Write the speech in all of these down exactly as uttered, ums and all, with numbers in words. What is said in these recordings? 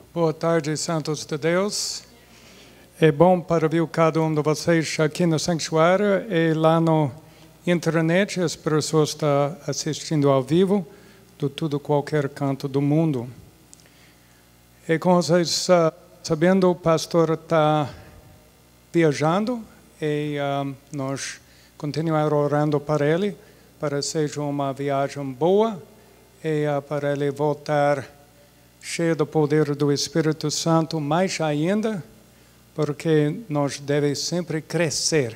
Boa tarde, santos de Deus. É bom para ver cada um de vocês aqui no Sanctuário e lá na internet. As pessoas estão assistindo ao vivo de todo qualquer canto do mundo. E como vocês uh, sabendo, o pastor está viajando e uh, nós continuamos orando para ele, para que seja uma viagem boa e uh, para ele voltar cheio do poder do Espírito Santo, mais ainda, porque nós devemos sempre crescer.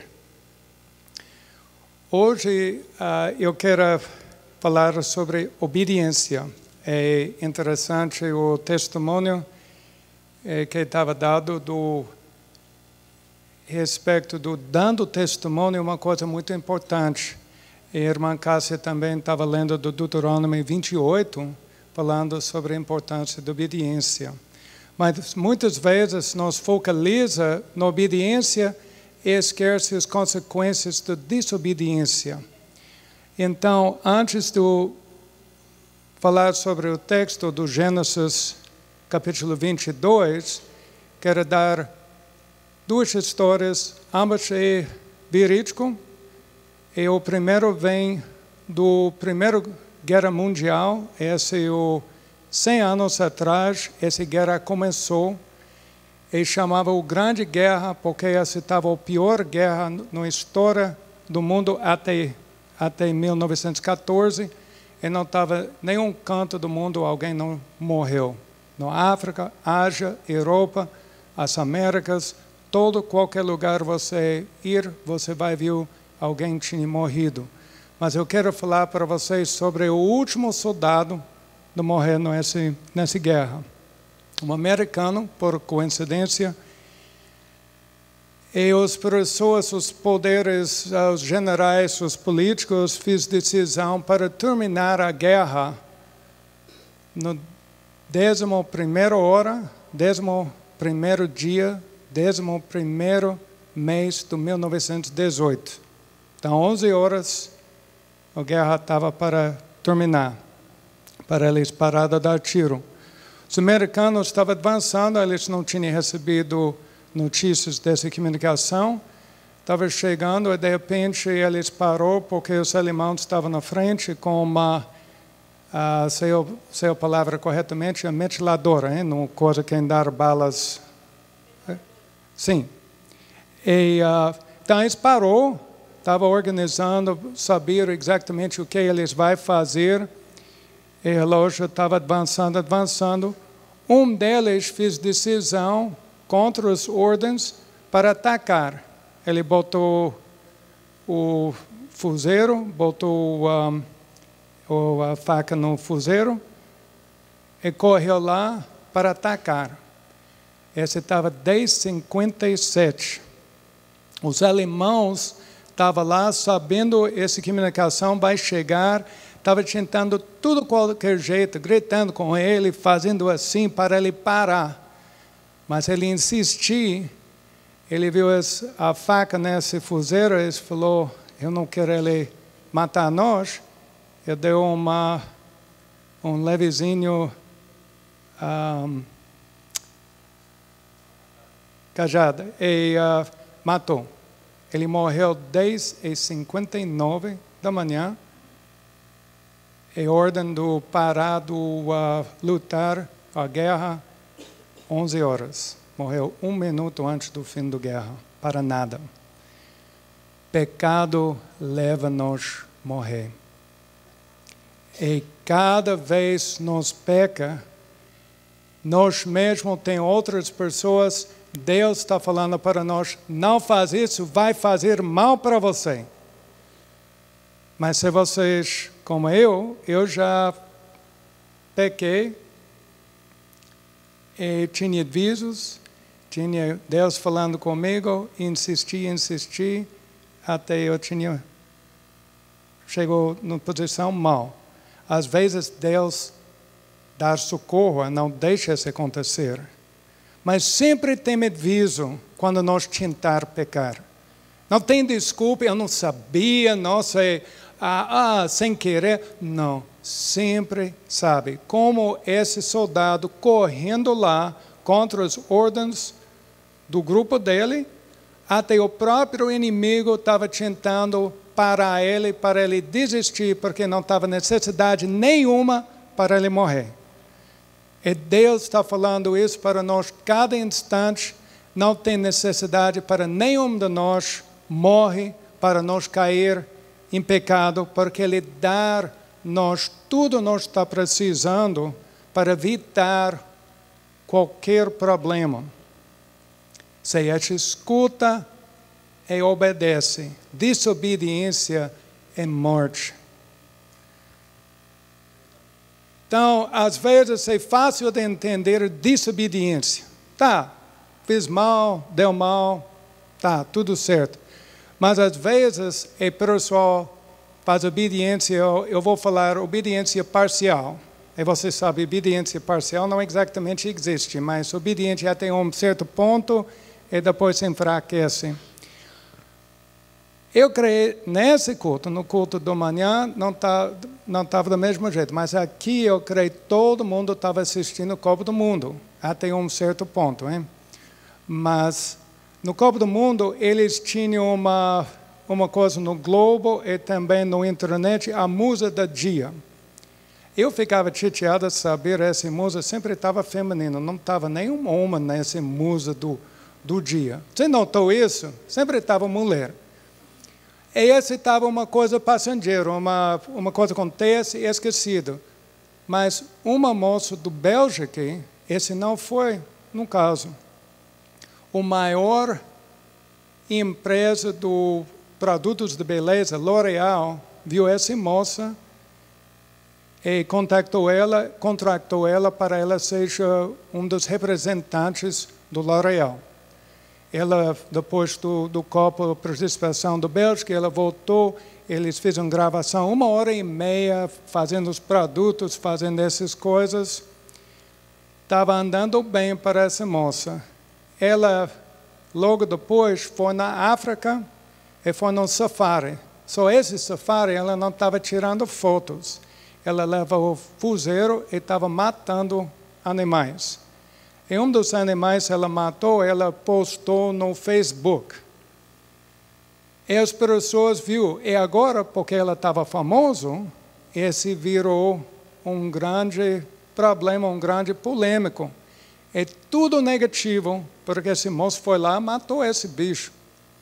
Hoje uh, eu quero falar sobre obediência. É interessante o testemunho eh, que estava dado do respeito do dando testemunho, é uma coisa muito importante. E a irmã Cássia também estava lendo do Deuteronômio vinte e oito, falando sobre a importância da obediência. Mas muitas vezes nós focalizamos na obediência e esquecemos as consequências da desobediência. Então, antes de falar sobre o texto do Gênesis, capítulo vinte e dois, quero dar duas histórias, ambas é verídico. E o primeiro vem do primeiro Guerra Mundial. Esse o cem anos atrás, essa guerra começou e chamava o Grande Guerra, porque essa estava a pior guerra na história do mundo até até mil novecentos e quatorze. E não estava nenhum canto do mundo alguém não morreu. Na África, Ásia, Europa, as Américas, todo qualquer lugar você ir, você vai ver alguém tinha morrido. Mas eu quero falar para vocês sobre o último soldado de morrer nessa, nessa guerra. Um americano, por coincidência, e as pessoas, os poderes, os generais, os políticos, fizeram decisão para terminar a guerra no décimo primeiro hora, décimo primeiro dia, décimo primeiro mês de mil novecentos e dezoito. Então, onze horas, a guerra estava para terminar, para eles parar de dar tiro. Os americanos estavam avançando, eles não tinham recebido notícias dessa comunicação, estava chegando e de repente eles pararam porque os alemães estavam na frente com uma, uh, sei, sei a palavra corretamente, a metiladora, hein? Não coisa que dar balas. Sim. E uh, então eles pararam, estavam organizando, sabiam exatamente o que eles vão fazer, e o relógio estava avançando, avançando. Um deles fez decisão contra as ordens para atacar. Ele botou o fuzeiro, botou um, a faca no fuzeiro e correu lá para atacar. Esse estava dez e cinquenta e sete. Os alemãos estavam lá sabendo que essa comunicação vai chegar, estava tentando tudo qualquer jeito, gritando com ele, fazendo assim para ele parar. Mas ele insistiu, ele viu a faca nesse fuzeiro, ele falou, eu não quero ele matar nós. Ele deu uma, um levezinho um, cajado e uh, matou. Ele morreu dez e cinquenta e nove da manhã. E ordem do parar de uh, lutar a guerra, onze horas. Morreu um minuto antes do fim da guerra, para nada. Pecado leva-nos a morrer. E cada vez nos peca, nós mesmos temos outras pessoas, Deus está falando para nós, não faz isso, vai fazer mal para você. Mas se vocês, como eu, eu já pequei, e tinha avisos, tinha Deus falando comigo, insisti, insisti, até eu tinha, chegou numa posição mal. Às vezes Deus dá socorro, não deixa isso acontecer. Mas sempre tem aviso quando nós tentar pecar. Não tem desculpa, eu não sabia, nossa, ah, ah, sem querer. Não, sempre sabe. Como esse soldado correndo lá contra as ordens do grupo dele, até o próprio inimigo estava tentando parar ele, para ele desistir, porque não estava necessidade nenhuma para ele morrer. E Deus está falando isso para nós cada instante. Não tem necessidade para nenhum de nós morrer, para nós cair em pecado, porque Ele dá nós tudo nós está precisando para evitar qualquer problema. Se a gente escuta e obedece, desobediência é morte. Então, às vezes é fácil de entender desobediência. Tá, fiz mal, deu mal, tá, tudo certo. Mas às vezes o pessoal faz obediência, eu vou falar obediência parcial. E você sabe, obediência parcial não exatamente existe, mas obediência até um certo ponto e depois se enfraquece. Eu creio nesse culto, no culto da manhã, não estava não tava do mesmo jeito, mas aqui eu creio que todo mundo estava assistindo o Copa do Mundo, até um certo ponto. Hein? Mas no Copa do Mundo, eles tinham uma, uma coisa no Globo e também no internet, a musa do dia. Eu ficava chateado de saber que essa musa sempre estava feminina, não estava nenhum homem nessa musa do, do dia. Você notou isso? Sempre estava mulher. E essa estava uma coisa passageira, uma, uma coisa que acontece e esquecido. Mas uma moça do Bélgica, esse não foi no caso. O maior empresa de produtos de beleza, L'Oréal, viu essa moça e contactou ela, contratou ela para ela seja um dos representantes do L'Oréal. Ela, depois do, do Copa Participação do Bélgica, ela voltou, eles fizeram gravação uma hora e meia, fazendo os produtos, fazendo essas coisas. Estava andando bem para essa moça. Ela, logo depois, foi na África e foi num safari. Só esse safari, ela não estava tirando fotos. Ela levou o fuzeiro e estava matando animais. E um dos animais ela matou, ela postou no Facebook. E as pessoas viram. E agora, porque ela estava famosa, esse virou um grande problema, um grande polêmico. É tudo negativo, porque esse moço foi lá e matou esse bicho.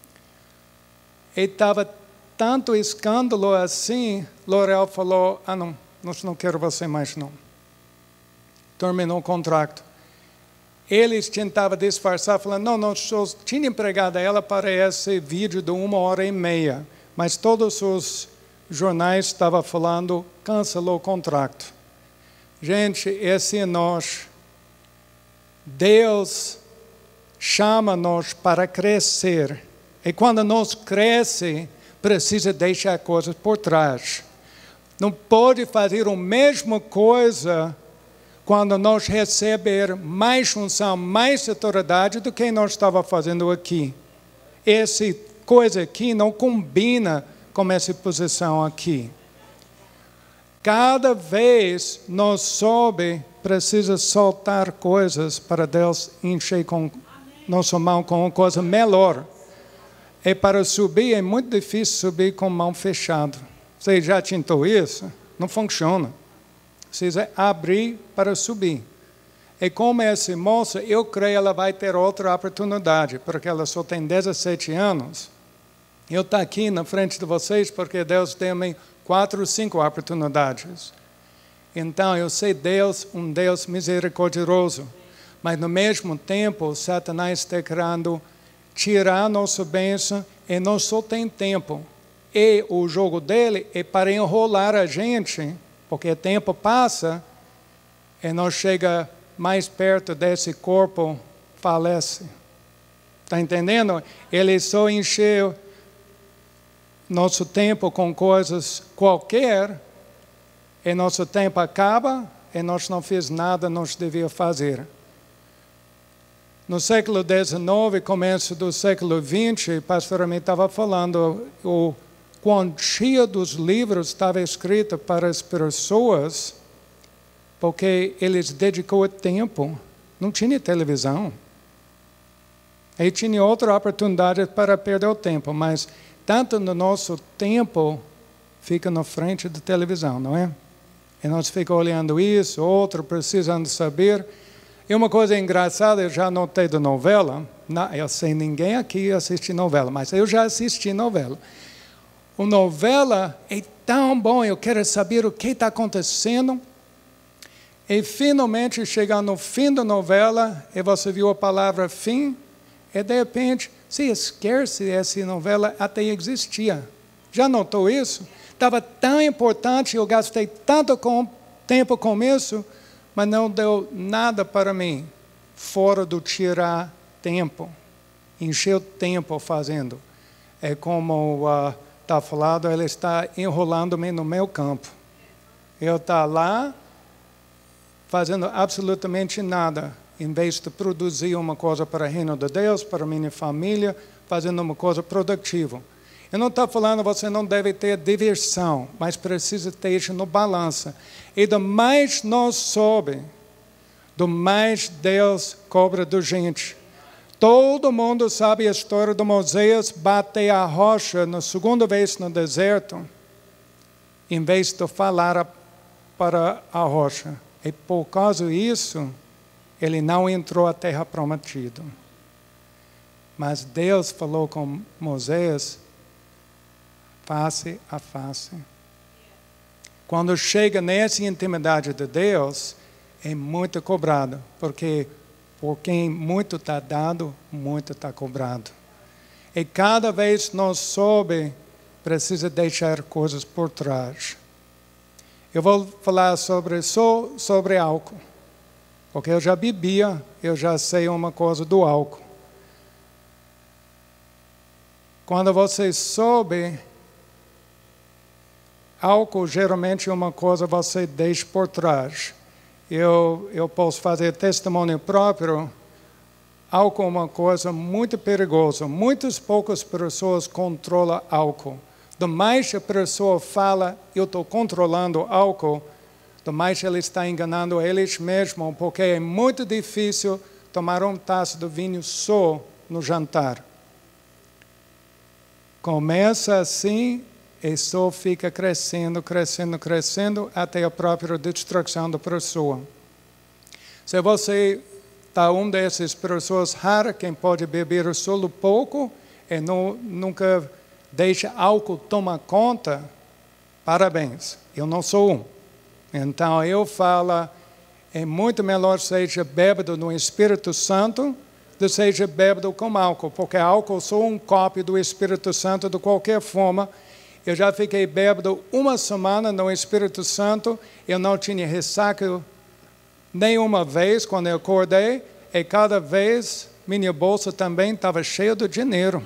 E estava tanto escândalo assim, L'Oréal falou, ah não, nós não quero você mais não. Terminou o contrato. Eles tentavam disfarçar, falando, não, nós só tinha empregado ela para esse vídeo de uma hora e meia. Mas todos os jornais estavam falando, cancelou o contrato. Gente, esse é nós. Deus chama-nos para crescer. E quando nós crescemos, precisa deixar coisas por trás. Não pode fazer a mesma coisa quando nós recebemos mais unção, mais autoridade do que nós estávamos fazendo aqui. Essa coisa aqui não combina com essa posição aqui. Cada vez nós sobe, precisa soltar coisas para Deus encher com nossa mão com uma coisa melhor. E para subir, é muito difícil subir com a mão fechada. Você já tentou isso? Não funciona. Precisa abrir para subir. E como essa moça, eu creio que ela vai ter outra oportunidade, porque ela só tem dezessete anos. Eu estou aqui na frente de vocês porque Deus deu-me quatro, cinco oportunidades. Então, eu sei Deus, um Deus misericordioso. Mas, no mesmo tempo, Satanás está querendo tirar nossa bênção e nós só temos tempo. E o jogo dele é para enrolar a gente, porque o tempo passa e nós chega mais perto desse corpo, falece. Está entendendo? Ele só encheu nosso tempo com coisas qualquer, e nosso tempo acaba, e nós não fizemos nada que nós devíamos fazer. No século dezenove, começo do século vinte, o pastor Ami estava falando, o quantia dos livros estava escrita para as pessoas, porque eles dedicou tempo. Não tinha televisão. Aí tinha outra oportunidade para perder o tempo, mas tanto no nosso tempo fica na frente da televisão, não é? E nós ficamos olhando isso, outro precisando saber. E uma coisa engraçada, eu já notei da novela, não, eu sei ninguém aqui assiste novela, mas eu já assisti novela. A novela é tão bom, eu quero saber o que está acontecendo. E finalmente chega no fim da novela, e você viu a palavra fim, e de repente se esquece essa novela até existia. Já notou isso? Estava tão importante, eu gastei tanto com, tempo com isso, mas não deu nada para mim, fora do tirar tempo, encher o tempo fazendo. É como está uh, falado, ele está enrolando-me no meu campo. Eu estou lá, fazendo absolutamente nada, em vez de produzir uma coisa para o reino de Deus, para a minha família, fazendo uma coisa produtiva. Eu não estou falando que você não deve ter diversão, mas precisa ter isso no balança. E do mais nós sobe, do mais Deus cobra da gente. Todo mundo sabe a história de Moisés bater a rocha na segunda vez no deserto, em vez de falar para a rocha. E por causa disso, ele não entrou à terra prometida. Mas Deus falou com Moisés, face a face. Quando chega nessa intimidade de Deus, é muito cobrado, porque por quem muito está dado, muito está cobrado. E cada vez nós sobe, precisa deixar coisas por trás. Eu vou falar sobre, só sobre álcool, porque eu já bebia, eu já sei uma coisa do álcool. Quando você sobe, álcool geralmente é uma coisa que você deixa por trás. Eu, eu posso fazer testemunho próprio. Álcool é uma coisa muito perigosa. Muitas poucas pessoas controlam álcool. Do mais a pessoa fala, eu estou controlando álcool, do mais ele está enganando eles mesmos, porque é muito difícil tomar uma taça de vinho só no jantar. Começa assim e só fica crescendo, crescendo, crescendo, até a própria destruição da pessoa. Se você está uma dessas pessoas raras, quem pode beber só um pouco e não, nunca deixa álcool tomar conta, parabéns, eu não sou um. Então eu falo, é muito melhor seja bêbado no Espírito Santo do que seja bêbado com álcool, porque álcool é só um copo do Espírito Santo de qualquer forma. Eu já fiquei bêbado uma semana no Espírito Santo, eu não tinha ressaca nenhuma vez quando eu acordei, e cada vez minha bolsa também estava cheia de dinheiro.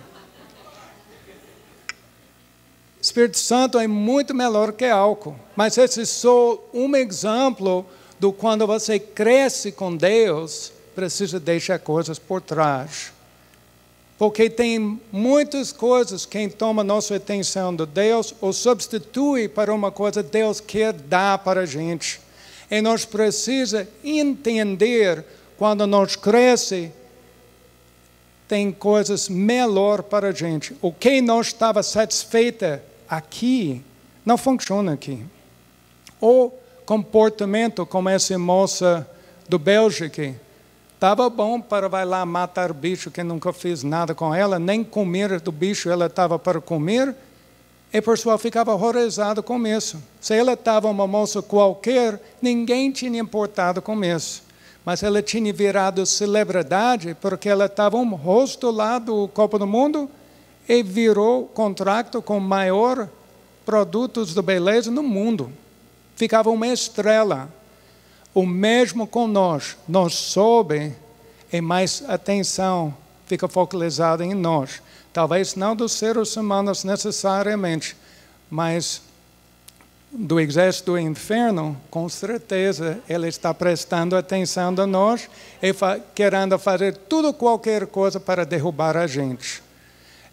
Espírito Santo é muito melhor que álcool, mas esse é só um exemplo do quando você cresce com Deus, precisa deixar coisas por trás. Porque tem muitas coisas que toma nossa atenção de Deus ou substitui para uma coisa que Deus quer dar para a gente. E nós precisamos entender, quando nós crescemos, tem coisas melhor para a gente. O que nós estava satisfeita aqui, não funciona aqui. O comportamento como essa moça do Bélgica, estava bom para vai lá matar bicho, que nunca fiz nada com ela, nem comer do bicho ela estava para comer, e o pessoal ficava horrorizado com isso. Se ela estava uma moça qualquer, ninguém tinha importado com isso. Mas ela tinha virado celebridade, porque ela estava um rosto lá do Copa do Mundo, e virou contrato com o maior produtos de beleza no mundo. Ficava uma estrela. O mesmo com nós. Nós soube e mais atenção fica focalizada em nós. Talvez não dos seres humanos necessariamente, mas do exército do inferno, com certeza, ele está prestando atenção a nós e fa- querendo fazer tudo, qualquer coisa para derrubar a gente.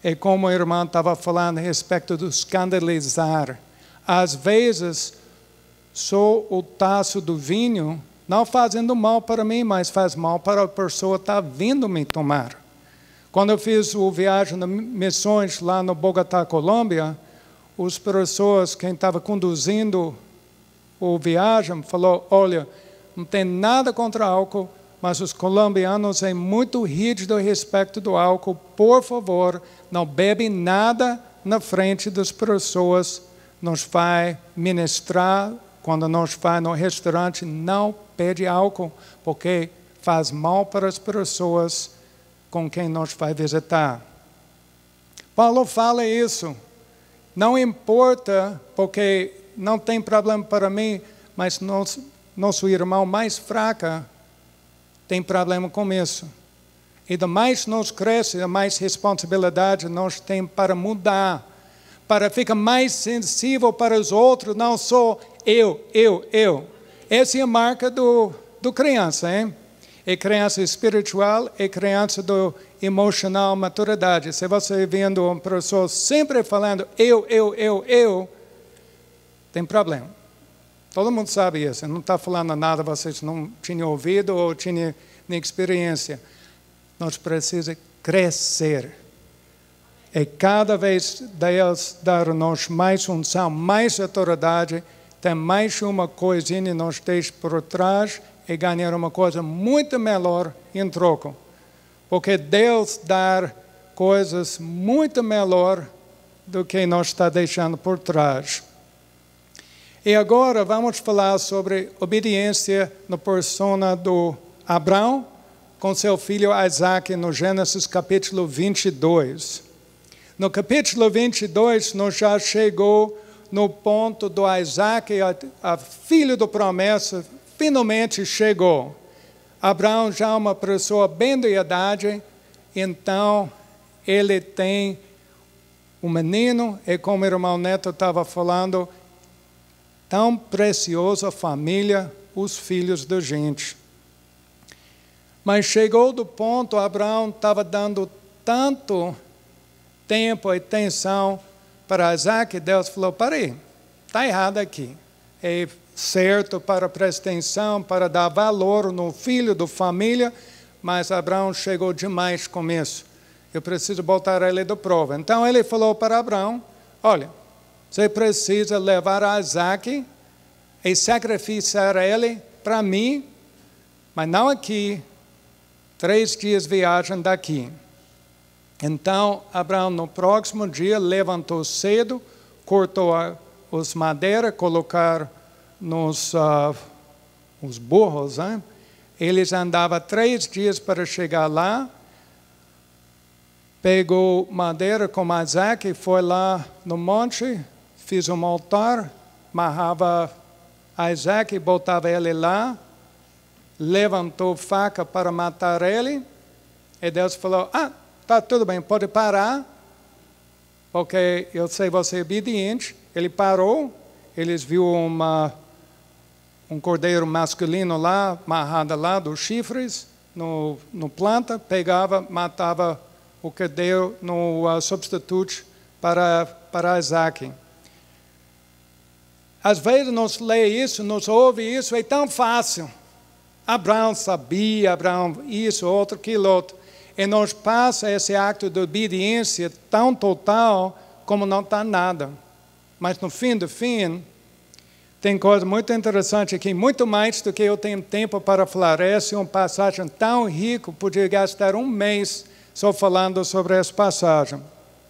é como o irmão estava falando a respeito do escandalizar. Às vezes, só o taço do vinho não fazendo mal para mim, mas faz mal para a pessoa que está vindo me tomar. Quando eu fiz o viagem de missões lá no Bogotá, Colômbia, as pessoas, quem estava conduzindo o viagem, falou, olha, não tem nada contra álcool, mas os colombianos são muito rígidos a respeito do álcool. Por favor, não bebe nada na frente das pessoas. Nos vai ministrar, quando nós vai no restaurante, não pede álcool, porque faz mal para as pessoas com quem nós vai visitar. Paulo fala isso. Não importa, porque não tem problema para mim, mas nosso, nosso irmão mais fraco tem problema com isso. E da mais nós crescemos, da mais responsabilidade nós temos para mudar, para ficar mais sensível para os outros, não só eu, eu, eu. Essa é a marca do, do criança, hein? É criança espiritual, é criança do emocional maturidade. Se você vendo uma pessoa sempre falando eu, eu, eu, eu, tem problema. Todo mundo sabe isso. Não está falando nada, vocês não tinham ouvido ou tinham nem experiência. Nós precisamos crescer. E cada vez Deus dar-nos mais unção, mais autoridade, tem mais uma coisinha nós deixamos por trás e ganhar uma coisa muito melhor em troca. Porque Deus dá coisas muito melhor do que nós está deixando por trás. E agora vamos falar sobre obediência na persona do Abraão com seu filho Isaac no Gênesis capítulo vinte e dois. No capítulo vinte e dois, nós já chegou no ponto do Isaac, a, a filho da promessa, finalmente chegou. Abraão já é uma pessoa bem de idade, então ele tem um menino, e como o irmão Neto estava falando, tão preciosa a família, os filhos da gente. Mas chegou do ponto, Abraão estava dando tanto tempo e atenção para Isaac, Deus falou, peraí, está errado aqui. É certo para prestar atenção, para dar valor no filho da família, mas Abraão chegou demais com isso. Eu preciso botar ele da prova. Então ele falou para Abraão, olha, você precisa levar a Isaac e sacrificar ele para mim, mas não aqui, três dias viagem daqui. Então, Abraão, no próximo dia, levantou cedo, cortou as madeiras, colocar nos uh, os burros. Hein? Eles andavam três dias para chegar lá, pegou madeira com Isaac, foi lá no monte, fez um altar, amarrava Isaac e botava ele lá, levantou faca para matar ele, e Deus falou, ah, tá tudo bem, pode parar, porque eu sei você é obediente. Ele parou, eles viram uma, um cordeiro masculino lá, amarrado lá, dos chifres, no, no planta, pegava, matava o cordeiro no uh, substituto para, para Isaac. Às vezes nós lê isso, nós ouve isso, é tão fácil. Abraão sabia, Abraão isso, outro, aquilo, outro. E nós passa esse acto de obediência tão total como não está nada. Mas no fim do fim, tem coisa muito interessante aqui, muito mais do que eu tenho tempo para falar. Essa é uma passagem tão rica, podia gastar um mês só falando sobre essa passagem.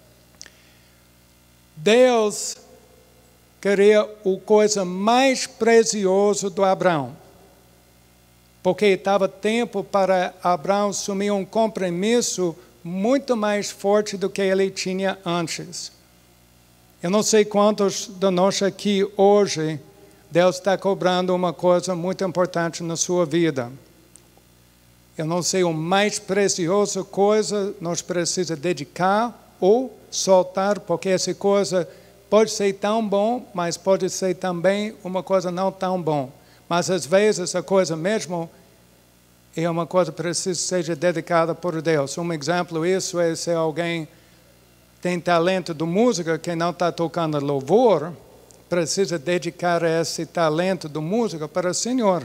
Deus queria a coisa mais preciosa do Abraão. Porque estava tempo para Abraão assumir um compromisso muito mais forte do que ele tinha antes. Eu não sei quantos de nós aqui hoje, Deus está cobrando uma coisa muito importante na sua vida. Eu não sei a mais preciosa coisa nós precisamos dedicar ou soltar, porque essa coisa pode ser tão bom, mas pode ser também uma coisa não tão bom. Mas às vezes a coisa mesmo é uma coisa que precisa ser dedicada por Deus. Um exemplo disso é se alguém tem talento de música, que não está tocando louvor, precisa dedicar esse talento de música para o Senhor.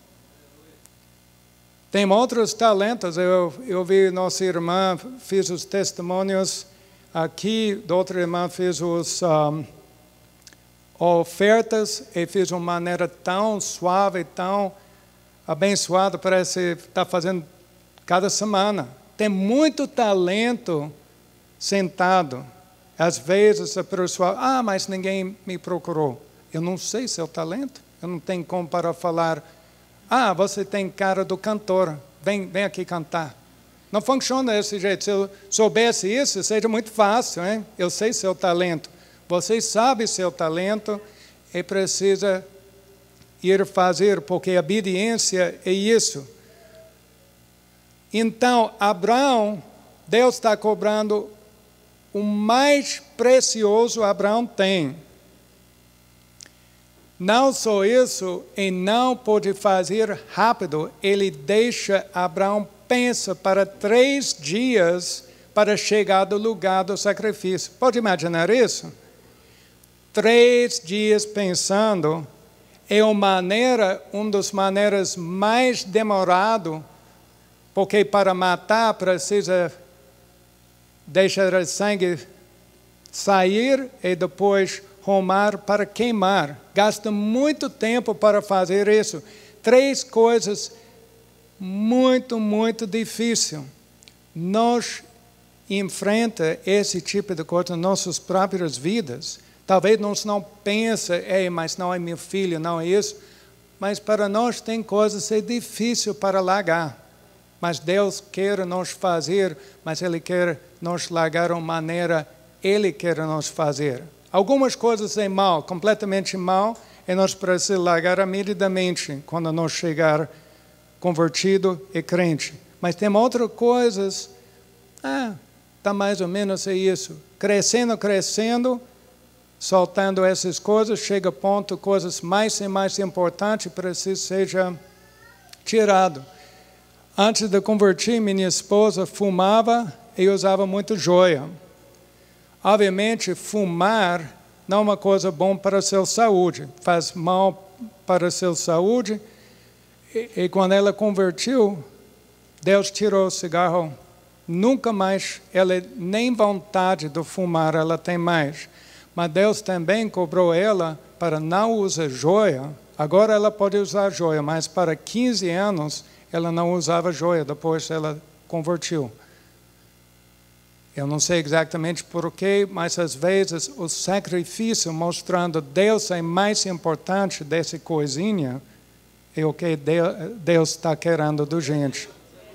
Tem outros talentos. Eu, eu vi nossa irmã, fiz os testemunhos aqui, a outra irmã fez as um, ofertas e fez de uma maneira tão suave, tão abençoada, parece que está fazendo cada semana. Tem muito talento sentado. Às vezes a pessoa, ah, mas ninguém me procurou. Eu não sei seu talento. Eu não tenho como para falar, ah, você tem cara do cantor, vem, vem aqui cantar. Não funciona desse jeito. Se eu soubesse isso, seria muito fácil, hein? Eu sei seu talento. Você sabe seu talento e precisa ir fazer, porque a obediência é isso. Então, Abraão, Deus está cobrando o mais precioso Abraão tem. Não só isso, e não pode fazer rápido, ele deixa Abraão pensa para três dias para chegar do lugar do sacrifício. Pode imaginar isso? Três dias pensando é uma maneira, uma das maneiras mais demoradas, porque para matar precisa deixar o sangue sair e depois romar para queimar. Gasta muito tempo para fazer isso. Três coisas muito, muito difíceis. Nós enfrentamos esse tipo de coisa nas nossas próprias vidas. Talvez nós não pense, ei, mas não é meu filho, não é isso. Mas para nós tem coisas que é difícil para largar. Mas Deus quer nos fazer, mas Ele quer nos largar de uma maneira, Ele quer nos fazer. Algumas coisas é mal, completamente mal, e nós precisamos largar imediatamente quando nós chegar convertido e crente. Mas tem outras coisas, ah, está mais ou menos é isso. Crescendo, crescendo, soltando essas coisas, chega a ponto, coisas mais e mais importantes precisam ser tiradas. Antes de converter, minha esposa fumava e usava muito joia. Obviamente, fumar não é uma coisa boa para a sua saúde. Faz mal para a sua saúde. E, e quando ela convertiu, Deus tirou o cigarro. Nunca mais, ela nem vontade de fumar ela tem mais. Mas Deus também cobrou ela para não usar joia. Agora ela pode usar joia, mas para quinze anos ela não usava joia, depois ela convertiu. Eu não sei exatamente porquê, mas às vezes o sacrifício mostrando Deus é mais importante dessa coisinha é o que Deus está querendo da gente.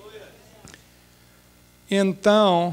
Então,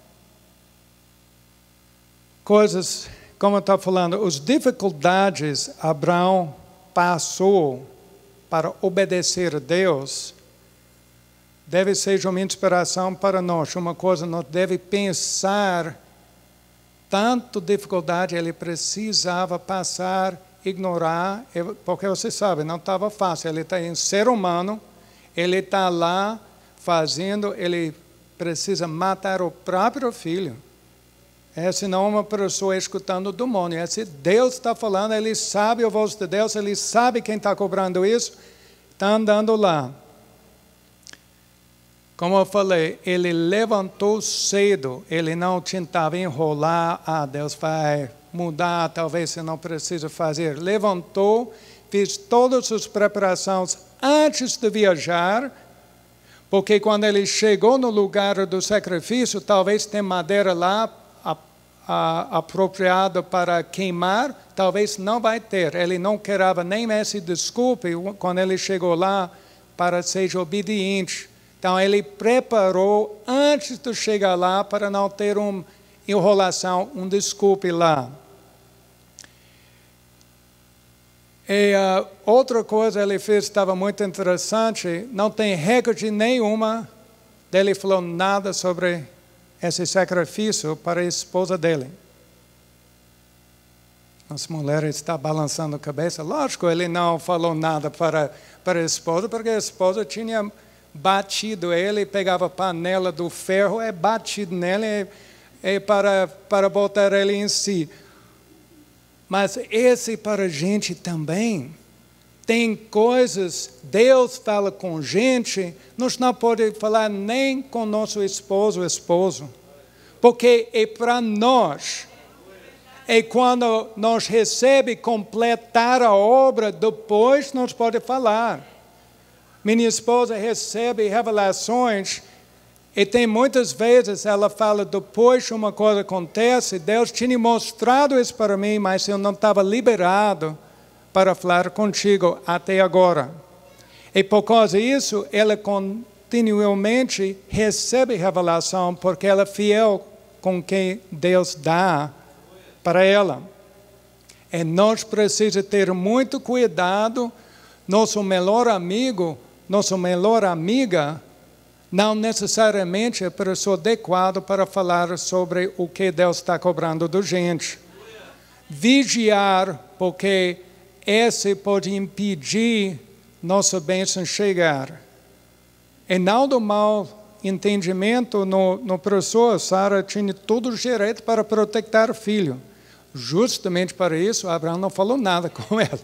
coisas, como eu estou falando, as dificuldades Abraão passou para obedecer a Deus, deve ser uma inspiração para nós. Uma coisa, nós deve pensar, tanto dificuldade ele precisava passar, ignorar, porque você sabe, não estava fácil. Ele está em ser humano, ele está lá fazendo, ele precisa matar o próprio filho. É, senão uma pessoa escutando o demônio. É, se Deus está falando, ele sabe a voz de Deus, ele sabe quem está cobrando isso, está andando lá. Como eu falei, ele levantou cedo, ele não tentava enrolar, ah, Deus vai mudar, talvez você não precisa fazer. Levantou, fez todas as preparações antes de viajar, porque quando ele chegou no lugar do sacrifício, talvez tem madeira lá a, a, apropriada para queimar, talvez não vai ter. Ele não queria nem essa desculpa quando ele chegou lá para ser obediente. Então, ele preparou antes de chegar lá para não ter uma enrolação, um desculpe lá. E uh, outra coisa ele fez, estava muito interessante, não tem recorde nenhuma dele falou nada sobre esse sacrifício para a esposa dele. As mulheres estão balançando a cabeça. Lógico, ele não falou nada para, para a esposa, porque a esposa tinha batido ele, pegava a panela do ferro, é batido nele, é para, para botar ele em si. Mas esse para a gente também. Tem coisas, Deus fala com gente, nós não podemos falar nem com nosso esposo ou esposo. Porque é para nós. É quando nós recebemos completar a obra, depois nós podemos falar. Minha esposa recebe revelações e tem muitas vezes ela fala, depois uma coisa acontece, Deus tinha mostrado isso para mim, mas eu não estava liberado para falar contigo até agora. E por causa disso, ela continuamente recebe revelação, porque ela é fiel com quem Deus dá para ela. E nós precisamos ter muito cuidado, nosso melhor amigo, nossa melhor amiga, não necessariamente é a pessoa adequada para falar sobre o que Deus está cobrando da gente. Vigiar, porque esse pode impedir nossa bênção chegar. E não do mau entendimento no, no pessoa, Sara tinha todo o direito para proteger o filho. Justamente para isso, Abraão não falou nada com ela.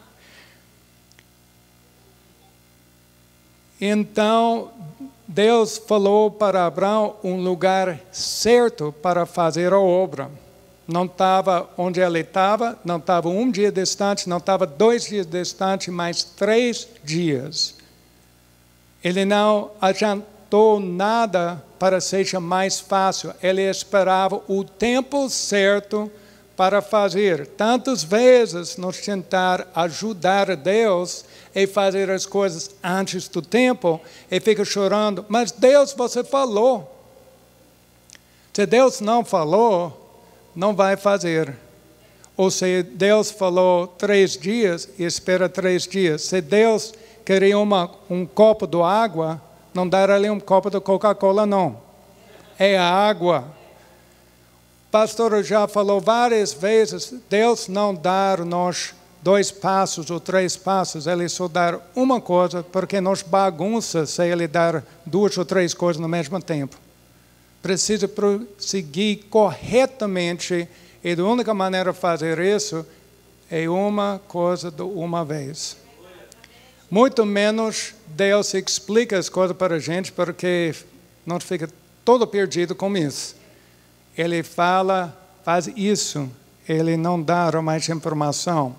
Então, Deus falou para Abraão um lugar certo para fazer a obra. Não estava onde ele estava, não estava um dia distante, não estava dois dias distante, mas três dias. Ele não adiantou nada para seja mais fácil. Ele esperava o tempo certo para fazer. Tantas vezes nós tentar ajudar Deus e fazer as coisas antes do tempo e fica chorando. Mas Deus, você falou. Se Deus não falou, não vai fazer. Ou se Deus falou três dias, espera três dias. Se Deus queria uma, um copo de água, não dá ali um copo de Coca-Cola, não. É a água. O pastor já falou várias vezes, Deus não dá nós dois passos ou três passos, Ele só dá uma coisa, porque nós bagunça se Ele dar duas ou três coisas no mesmo tempo. Precisa prosseguir corretamente, e a única maneira de fazer isso é uma coisa de uma vez. Muito menos Deus explica as coisas para a gente, porque nós fica todo perdido com isso. Ele fala, faz isso, Ele não dá mais informação.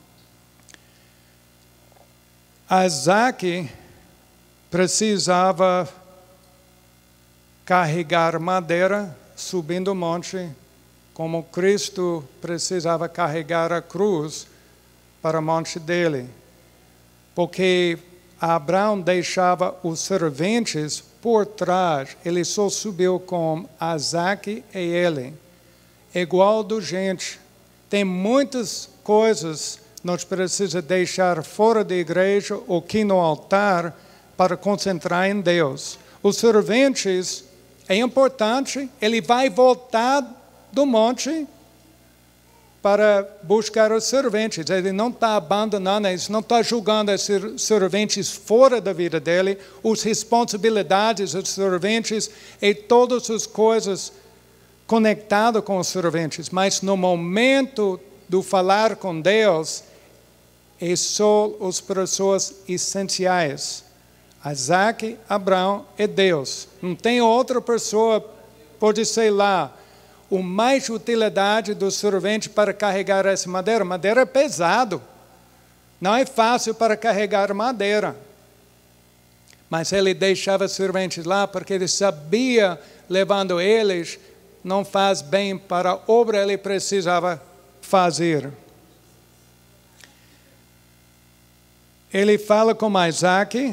Isaac precisava carregar madeira subindo o monte, como Cristo precisava carregar a cruz para o monte dele. Porque Abraão deixava os serventes por trás, ele só subiu com Isaac e ele. Igual do gente. Tem muitas coisas que nós precisamos deixar fora da igreja ou aqui no altar para concentrar em Deus. Os serventes, é importante, ele vai voltar do monte para buscar os serventes. Ele não está abandonando, ele não está julgando os serventes fora da vida dele, as responsabilidades dos serventes e todas as coisas conectadas com os serventes. Mas no momento do falar com Deus, é só as pessoas essenciais. Isaac, Abraão e Deus. Não tem outra pessoa, pode ser lá, o mais utilidade do servente para carregar essa madeira. Madeira é pesado. Não é fácil para carregar madeira. Mas ele deixava os serventes lá porque ele sabia, levando eles, não faz bem para a obra ele precisava fazer. Ele fala com Isaac.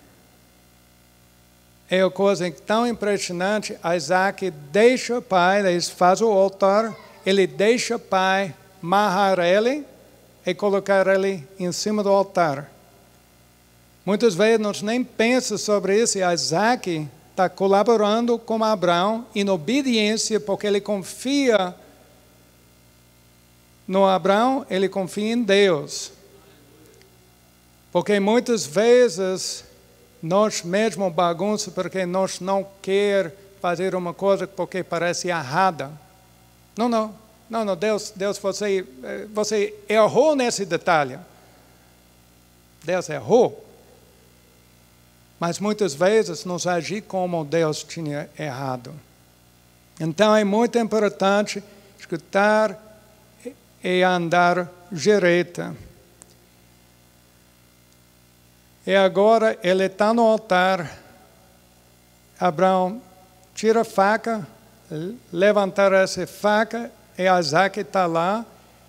É uma coisa tão impressionante. Isaac deixa o pai, ele faz o altar, ele deixa o pai amarrar ele e colocar ele em cima do altar. Muitas vezes nós nem pensamos sobre isso. E Isaac está colaborando com Abraão em obediência, porque ele confia no Abraão, ele confia em Deus. Porque muitas vezes nós mesmo bagunçamos porque nós não queremos fazer uma coisa porque parece errada. Não, não, não, não, Deus, Deus, você, você errou nesse detalhe. Deus errou. Mas muitas vezes nos agir como Deus tinha errado. Então é muito importante escutar e andar direito. E agora ele está no altar. Abraão tira a faca, levantar essa faca, e Isaac está lá.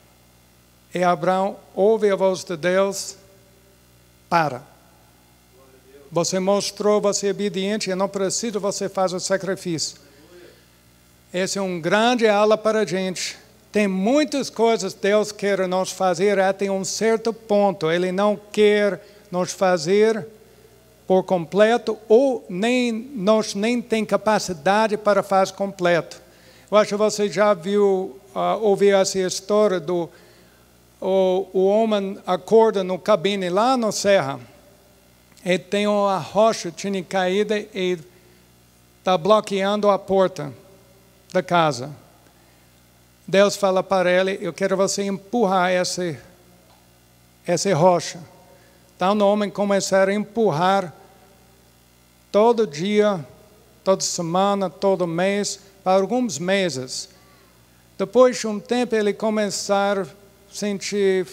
E Abraão ouve a voz de Deus, para. Você mostrou, você é obediente, e não precisa você fazer o sacrifício. Esse é um grande aula para a gente. Tem muitas coisas que Deus quer nos fazer até um certo ponto. Ele não quer nos fazer por completo, ou nem, nós nem tem capacidade para fazer completo. Eu acho que você já viu, uh, ouviu essa história do o, o homem acorda no cabine lá na serra, e tem uma rocha tinha caída e está bloqueando a porta da casa. Deus fala para ele, eu quero você empurrar essa, essa rocha. Então o homem começar a empurrar todo dia, toda semana, todo mês, por alguns meses. Depois de um tempo ele começar a sentir,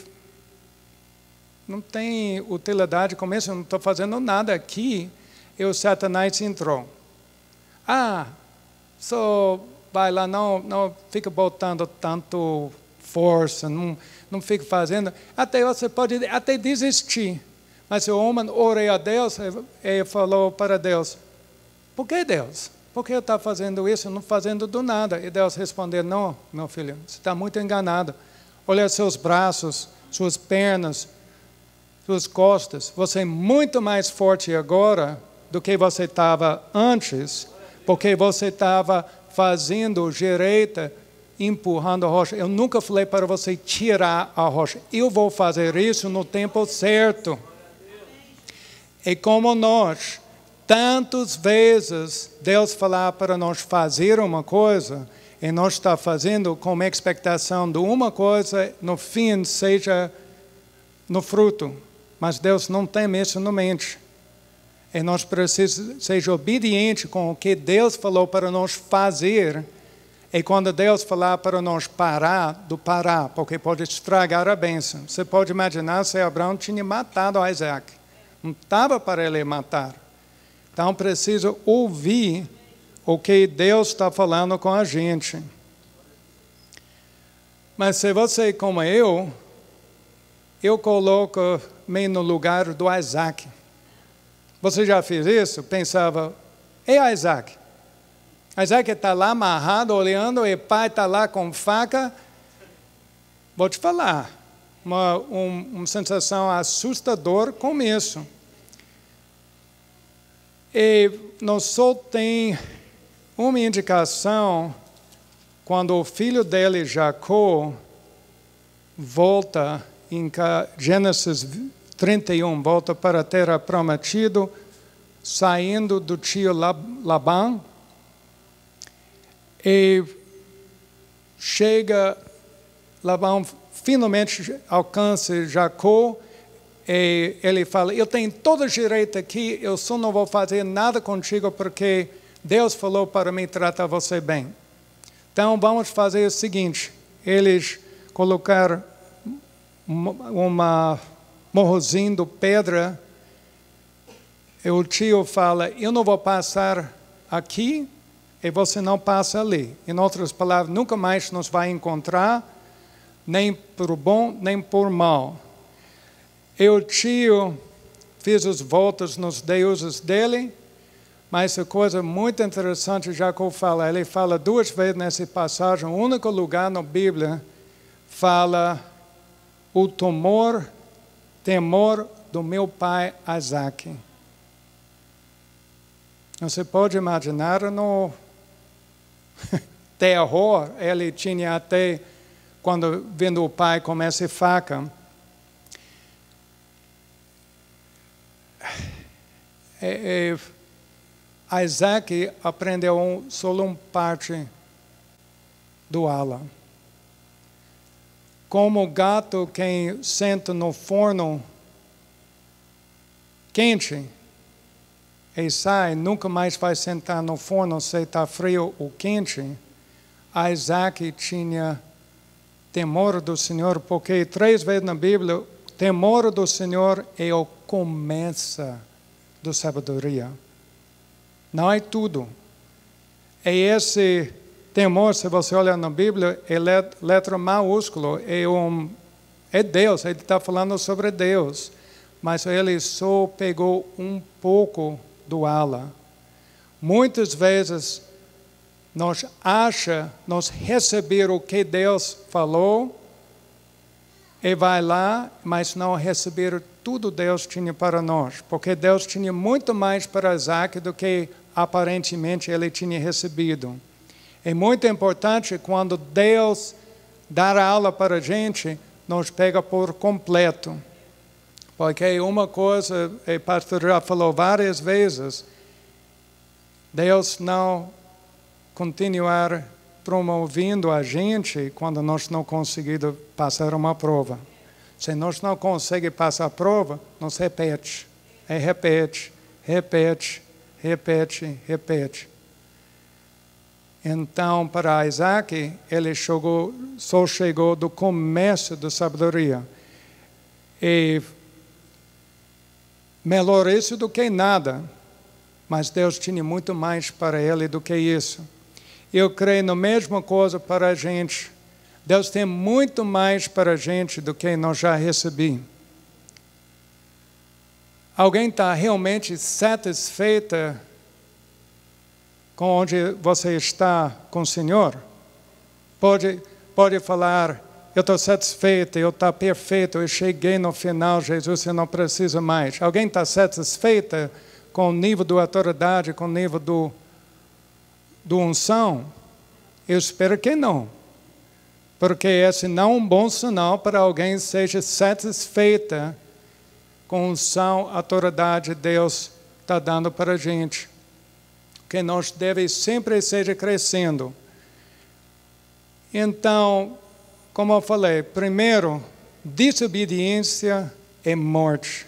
não tem utilidade com isso, eu não estou fazendo nada aqui, e o Satanás entrou. Ah, só vai lá, não, não fica botando tanto força, não, não fica fazendo, até você pode até desistir. Mas o homem orou a Deus e falou para Deus, por que Deus? Por que eu estou fazendo isso, não fazendo do nada? E Deus respondeu, não, meu filho, você está muito enganado. Olha seus braços, suas pernas, suas costas. Você é muito mais forte agora do que você estava antes, porque você estava fazendo direita, empurrando a rocha. Eu nunca falei para você tirar a rocha. Eu vou fazer isso no tempo certo. E como nós, tantas vezes, Deus falar para nós fazer uma coisa, e nós está fazendo com uma expectação de uma coisa, no fim seja no fruto. Mas Deus não tem isso na mente. E nós precisamos ser obedientes com o que Deus falou para nós fazer. E quando Deus falar para nós parar, do parar, porque pode estragar a bênção. Você pode imaginar se Abraão tinha matado Isaac. Não estava para ele matar. Então precisa ouvir o que Deus está falando com a gente. Mas se você, como eu, eu coloco-me no lugar do Isaac. Você já fez isso? Pensava, e Isaac? Isaac está lá amarrado, olhando, e o pai está lá com faca. Vou te falar. Uma, um, uma sensação assustadora com isso. E nós só tem uma indicação quando o filho dele, Jacó, volta em Gênesis trinta e um, volta para a terra prometida, saindo do tio Labão, e chega, Labão finalmente alcança Jacó, e ele fala, eu tenho todo o direito aqui, eu só não vou fazer nada contigo porque Deus falou para mim tratar você bem. Então vamos fazer o seguinte, eles colocaram uma morrozinho de pedra, e o tio fala, eu não vou passar aqui, e você não passa ali. Em outras palavras, nunca mais nos vai encontrar, nem por bom, nem por mal. E o tio fez as voltas nos deuses dele, mas a coisa muito interessante, Jacó fala, ele fala duas vezes nessa passagem, o único lugar na Bíblia fala o temor, temor do meu pai Isaac. Você pode imaginar no terror, ele tinha até, quando vendo o pai com essa faca, é, é, Isaac aprendeu um, só uma parte do ala. Como o gato que senta no forno quente e sai, nunca mais vai sentar no forno se está frio ou quente. Isaac tinha temor do Senhor, porque três vezes na Bíblia, o temor do Senhor é o começo da sabedoria. Não é tudo. E esse temor, se você olhar na Bíblia, é letra maiúscula, é, um, é Deus, ele está falando sobre Deus. Mas ele só pegou um pouco do ala. Muitas vezes, nós achamos, nós recebemos o que Deus falou, e vai lá, mas não receber tudo Deus tinha para nós. Porque Deus tinha muito mais para Isaac do que aparentemente ele tinha recebido. É muito importante quando Deus dá a aula para a gente, nos pega por completo. Porque uma coisa, o pastor já falou várias vezes, Deus não continuar promovendo a gente quando nós não conseguimos passar uma prova. Se nós não conseguimos passar a prova, nós repete, e repete, repete, repete, repete. Então, para Isaac, ele chegou, só chegou do começo da sabedoria. E melhor isso do que nada. Mas Deus tinha muito mais para ele do que isso. Eu creio na mesma coisa para a gente. Deus tem muito mais para a gente do que nós já recebemos. Alguém está realmente satisfeita com onde você está com o Senhor? Pode, pode falar, eu estou satisfeito, eu estou perfeito, eu cheguei no final, Jesus, eu não preciso mais. Alguém está satisfeita com o nível da autoridade, com o nível do, do unção? Eu espero que não. Porque esse não é um bom sinal para alguém seja satisfeita com a unção, a autoridade que Deus está dando para a gente. Que nós devemos sempre seja crescendo. Então, como eu falei, primeiro, desobediência é morte.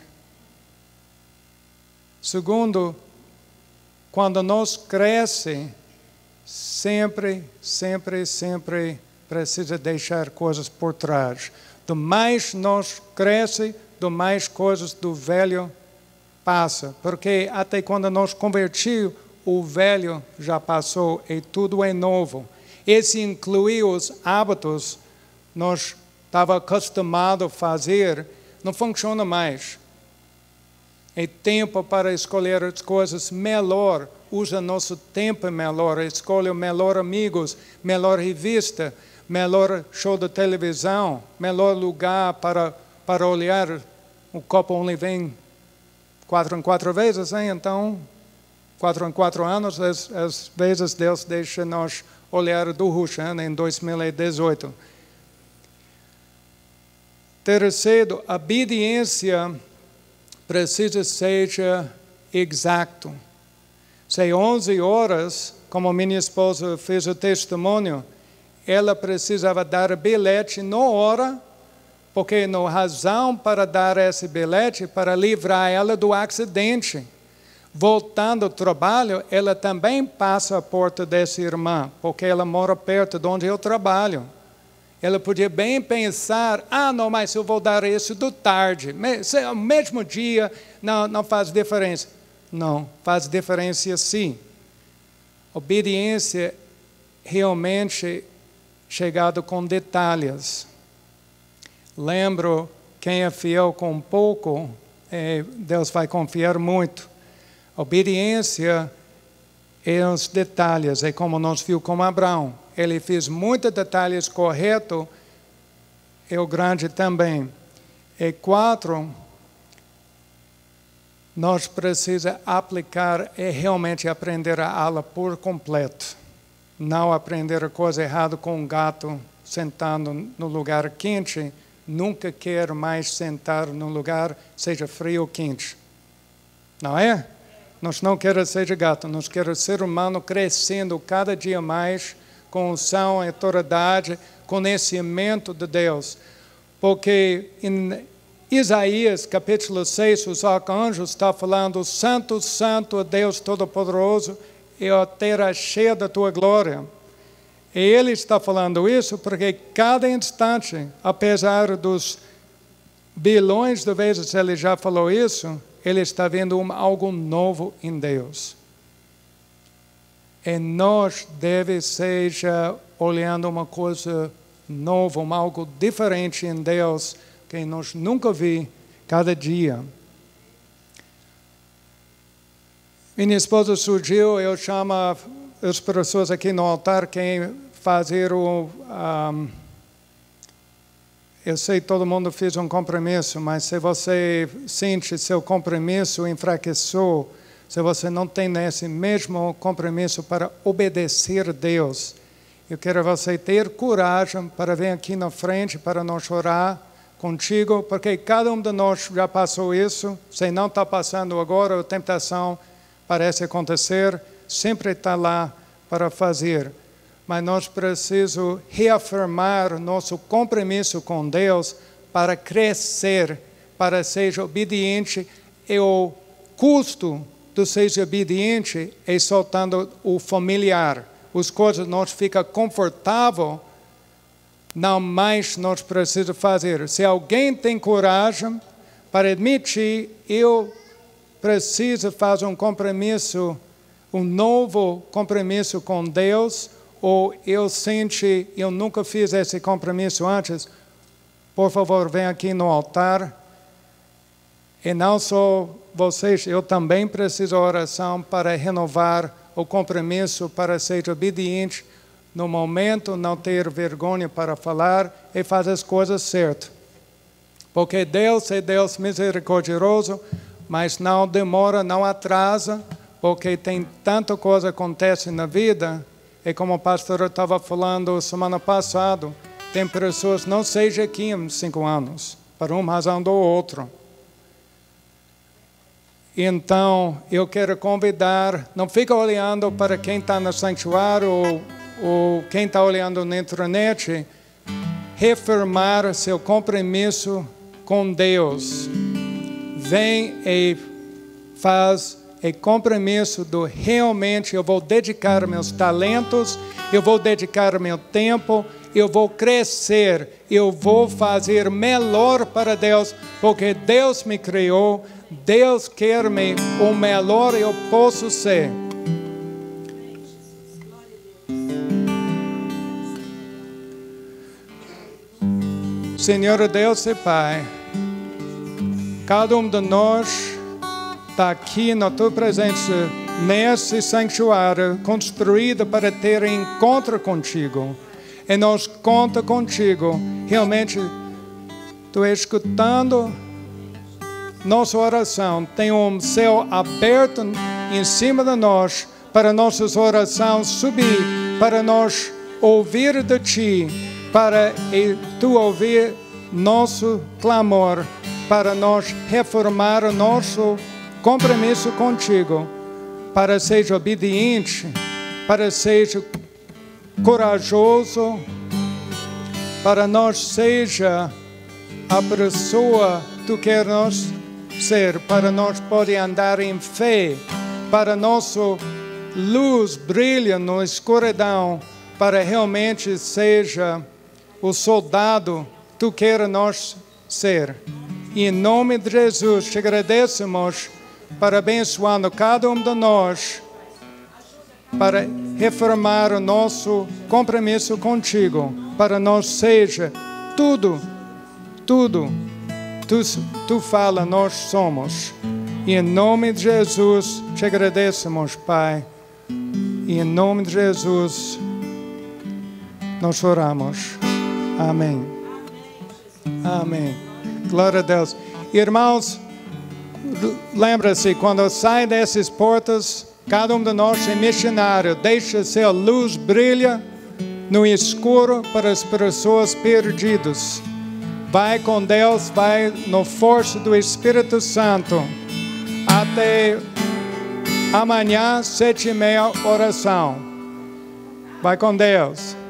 Segundo, quando nós crescemos, sempre, sempre, sempre precisa deixar coisas por trás. Do mais nós crescemos, do mais coisas do velho passa. Porque até quando nós convertimos, o velho já passou e tudo é novo. Esse inclui os hábitos nós estava acostumado a fazer, não funciona mais. É tempo para escolher as coisas melhor. Usa nosso tempo melhor. Escolhe melhor amigos, melhor revista, melhor show de televisão, melhor lugar para, para olhar. O copo only vem quatro em quatro vezes, hein? Então... Quatro em quatro anos, às, às vezes Deus deixa nós olhar do Rushan em dois mil e dezoito. Terceiro, a obediência precisa ser exato. Se onze horas, como minha esposa fez o testemunho, ela precisava dar bilhete na hora, porque não há razão para dar esse bilhete para livrar ela do acidente. Voltando ao trabalho, ela também passa a porta dessa irmã, porque ela mora perto de onde eu trabalho. Ela podia bem pensar, ah, não, mas eu vou dar isso do tarde. O mesmo dia, não, não faz diferença. Não, faz diferença sim. Obediência realmente chegado com detalhes. Lembro, quem é fiel com pouco, Deus vai confiar muito. Obediência é os detalhes, é como nós vimos com Abraão. Ele fez muitos detalhes corretos, e o grande também. E quatro, nós precisamos aplicar e realmente aprender a aula por completo. Não aprender a coisa errada com um gato sentado no lugar quente. Nunca quero mais sentar no lugar, seja frio ou quente. Não é? Nós não queremos ser gato, nós queremos ser humano crescendo cada dia mais com unção, autoridade, conhecimento de Deus. Porque em Isaías, capítulo seis, os arcanjos estão falando, Santo, Santo, Deus Todo-Poderoso, e a terra cheia da tua glória. E ele está falando isso porque cada instante, apesar dos bilhões de vezes ele já falou isso, ele está vendo um, algo novo em Deus. E nós devemos seja olhando uma coisa nova, um algo diferente em Deus, que nós nunca vi cada dia. Minha esposa surgiu, eu chamo as pessoas aqui no altar quem fazer o... Um, eu sei que todo mundo fez um compromisso, mas se você sente seu compromisso enfraqueceu, se você não tem esse mesmo compromisso para obedecer a Deus, eu quero você ter coragem para vir aqui na frente, para nós orar contigo, porque cada um de nós já passou isso. Se não está passando agora, a tentação parece acontecer, sempre está lá para fazer. Mas nós precisamos reafirmar nosso compromisso com Deus para crescer, para ser obediente. E o custo de ser obediente é soltando o familiar. As coisas nós ficam confortáveis, não mais nós precisamos fazer. Se alguém tem coragem para admitir, eu preciso fazer um compromisso, um novo compromisso com Deus, ou eu senti, eu nunca fiz esse compromisso antes, por favor, venha aqui no altar. E não só vocês, eu também preciso de oração para renovar o compromisso, para ser obediente no momento, não ter vergonha para falar e fazer as coisas certas. Porque Deus é Deus misericordioso, mas não demora, não atrasa, porque tem tanta coisa que acontece na vida. E como o pastor estava falando semana passada, tem pessoas que não sejam aqui em cinco anos, por uma razão ou outra. Então, eu quero convidar, não fica olhando para quem está no santuário ou, ou quem está olhando na internet, reafirmar seu compromisso com Deus. Vem e faz é compromisso do realmente eu vou dedicar meus talentos, eu vou dedicar meu tempo, eu vou crescer, eu vou fazer melhor para Deus, porque Deus me criou, Deus quer me o melhor eu posso ser. Senhor Deus e Pai, cada um de nós está aqui na tua presença, nesse santuário, construído para ter encontro contigo. E nós contamos contigo. Realmente, tu escutando nossa oração. Tem um céu aberto em cima de nós, para nossas orações subir, para nós ouvir de ti, para e tu ouvir nosso clamor, para nós reformar o nosso compromisso contigo, para ser obediente, para ser corajoso, para nós seja a pessoa que tu quer nós ser, para nós poder andar em fé, para nossa luz brilha na escuridão, para realmente seja o soldado que tu quer nós ser. E em nome de Jesus te agradecemos para abençoando cada um de nós, para reformar o nosso compromisso contigo, para nós seja tudo, tudo, tu, tu fala, nós somos. E em nome de Jesus te agradecemos, Pai. E em nome de Jesus nós oramos. Amém. Amém. Glória a Deus. Irmãos, lembra-se, quando sai dessas portas, cada um de nós é missionário. Deixa ser a luz brilha no escuro para as pessoas perdidas. Vai com Deus, vai na força do Espírito Santo, até Amanhã, sete e meia, oração. Vai com Deus.